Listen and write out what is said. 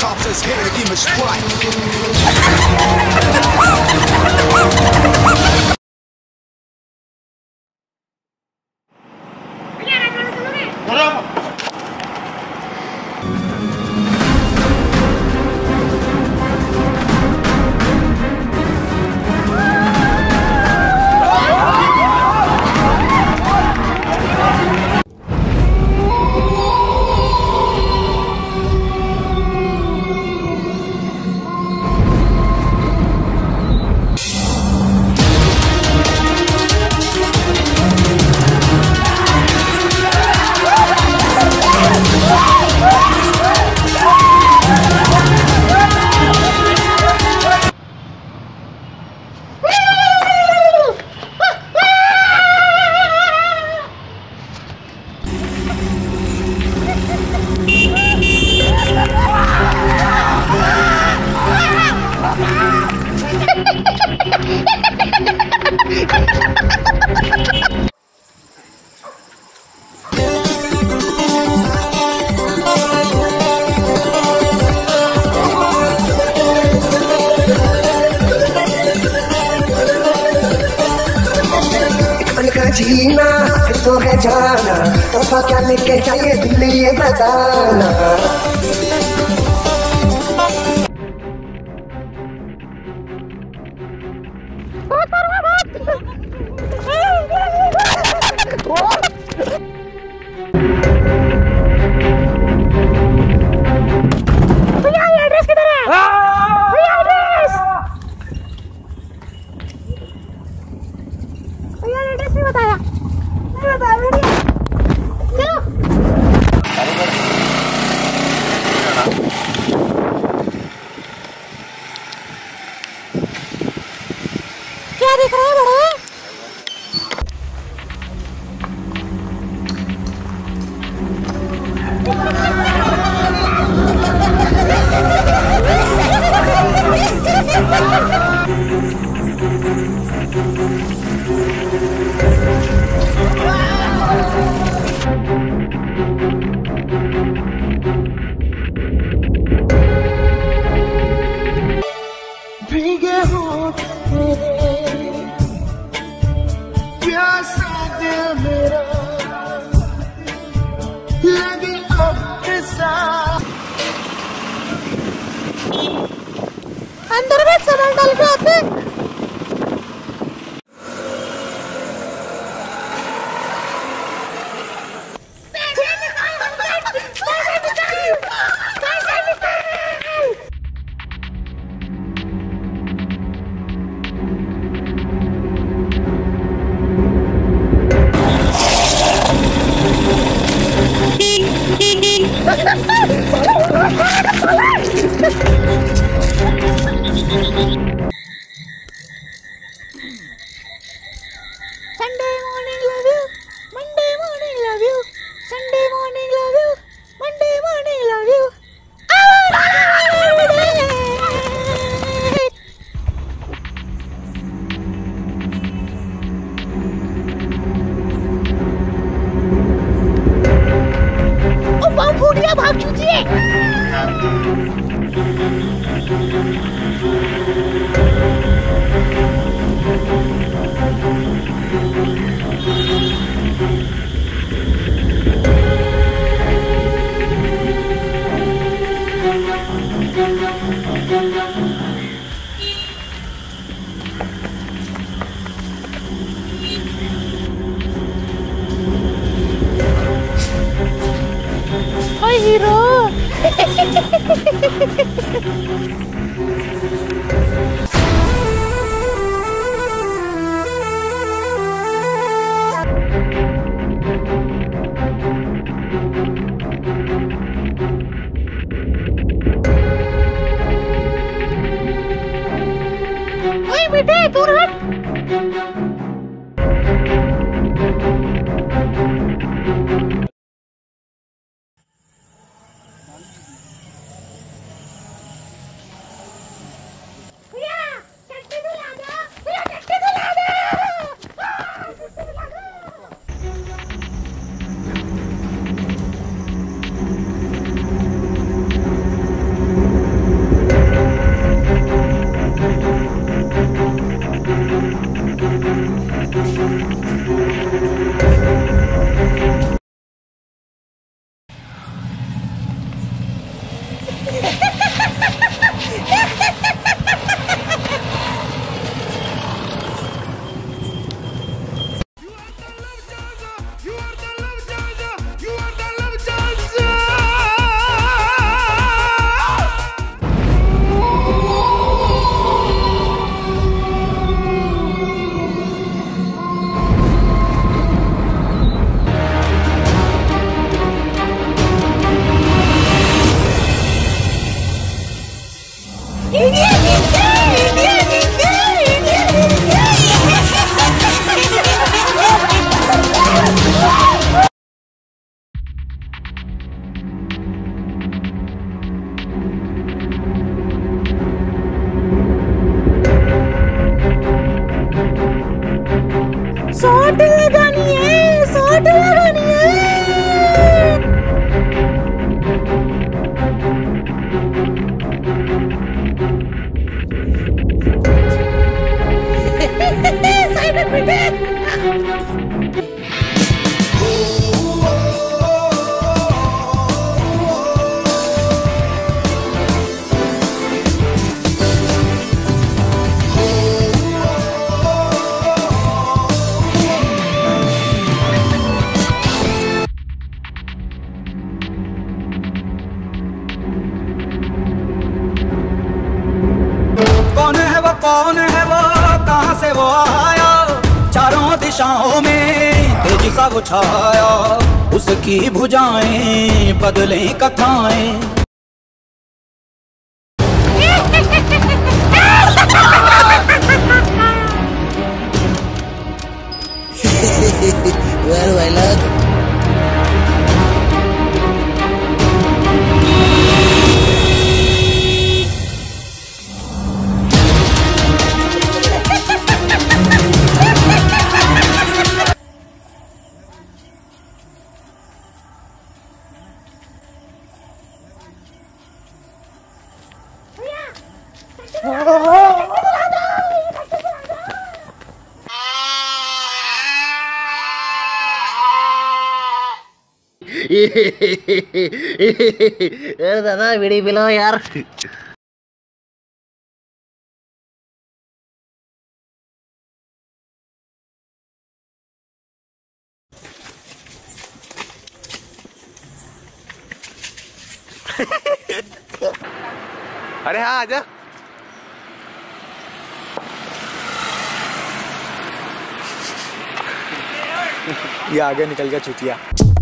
cops is here to give a strike. जीना तो है जाना, तोहफा क्या लेके चाहिए दिल्ली ये बताना। भैया ये एड्रेस किधर है? भैया एड्रेस, भैया एड्रेस नहीं बताया, नहीं बताया भैया। चलो क्या दिख रहा है बड़ा? भीगे होंठ तेरे, प्यासा दिल मेरा, लगी अब सा। अंदर में सामान डाल के आते। Sunday morning love you, Monday morning love you, Sunday morning love you, Monday morning love you. ओ बम फूट गया, भाग चुकी है। Hi hero. Hey बेटे दूर हट। शॉट लगानी है, शॉट लगानी है। साइड में बैठे। कौन है वो, कहां से वो आया, चारों दिशाओं में तेजी सा वो छाया, उसकी भुजाएं बदले कथाएं। Well, I love it. यार दादा बीड़ी पिलाओ यार। अरे हाँ आजा। ये आगे निकल गया चुतिया।